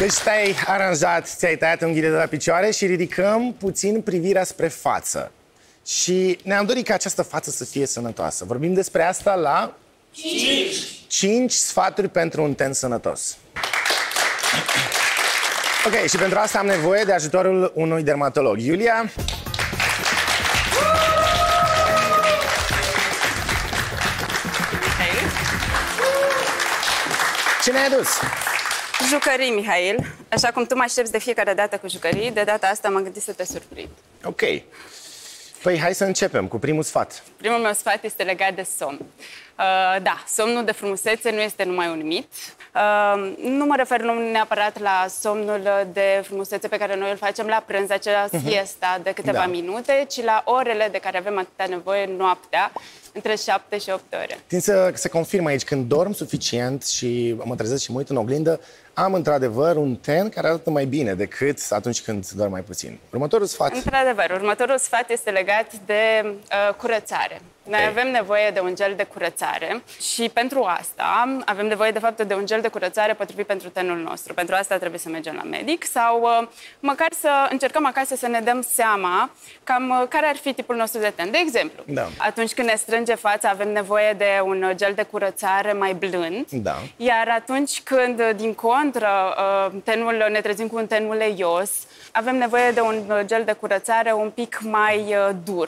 Deci te-ai aranjat, ți-ai tăiat unghiile de la picioare și ridicăm puțin privirea spre față. Și ne-am dorit ca această față să fie sănătoasă. Vorbim despre asta la... 5 sfaturi pentru un ten sănătos. Ok, și pentru asta am nevoie de ajutorul unui dermatolog. Iulia? Ce ne-ai adus? Jucării, Mihail. Așa cum tu mă aștepți de fiecare dată cu jucării, de data asta m-am gândit să te surprind. Ok. Păi hai să începem cu primul sfat. Primul meu sfat este legat de somn. Da, somnul de frumusețe nu este numai un mit. Nu mă refer neapărat la somnul de frumusețe pe care noi îl facem la prânz, acea siesta de câteva minute, ci la orele de care avem atâta nevoie noaptea, între 7 și 8 ore. Tind să se confirmă aici, când dorm suficient și mă trezesc și mă uit în oglindă, am într-adevăr un ten care arată mai bine decât atunci când dorm mai puțin. Următorul sfat? Într-adevăr, următorul sfat este legat de curățare. Noi avem nevoie de un gel de curățare și pentru asta avem nevoie de fapt de un gel de curățare potrivit pentru tenul nostru. Pentru asta trebuie să mergem la medic sau măcar să încercăm acasă să ne dăm seama cam care ar fi tipul nostru de ten. De exemplu, atunci când ne strânge fața avem nevoie de un gel de curățare mai blând, iar atunci când din contră ne trezim cu un ten uleios, avem nevoie de un gel de curățare un pic mai dur.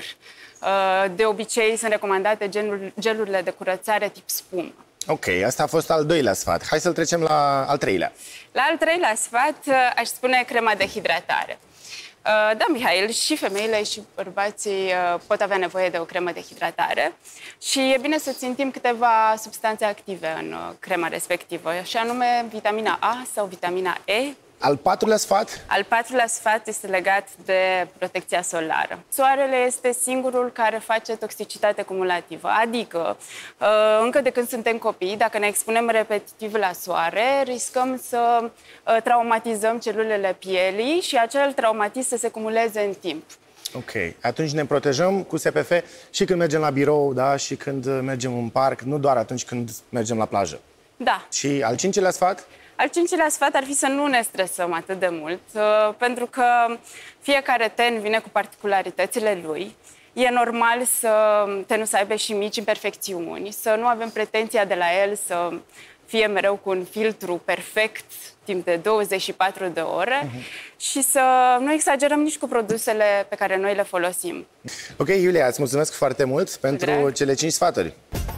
De obicei sunt recomandate gelurile de curățare tip spumă. Ok, asta a fost al doilea sfat. Hai să-l trecem la al treilea. La al treilea sfat aș spune crema de hidratare. Da, Mihail, și femeile și bărbații pot avea nevoie de o cremă de hidratare și e bine să țintim câteva substanțe active în crema respectivă, și anume vitamina A sau vitamina E. Al patrulea sfat? Al patrulea sfat este legat de protecția solară. Soarele este singurul care face toxicitate cumulativă, adică încă de când suntem copii, dacă ne expunem repetitiv la soare, riscăm să traumatizăm celulele pielii și acel traumatism să se cumuleze în timp. Ok, atunci ne protejăm cu SPF și când mergem la birou, da, și când mergem în parc, nu doar atunci când mergem la plajă. Da. Și al cincilea sfat? Al cincilea sfat ar fi să nu ne stresăm atât de mult, pentru că fiecare ten vine cu particularitățile lui. E normal tenul să aibă și mici imperfecțiuni, să nu avem pretenția de la el să fie mereu cu un filtru perfect timp de 24 de ore și să nu exagerăm nici cu produsele pe care noi le folosim. Ok, Iulia, îți mulțumesc foarte mult pentru cele 5 sfaturi.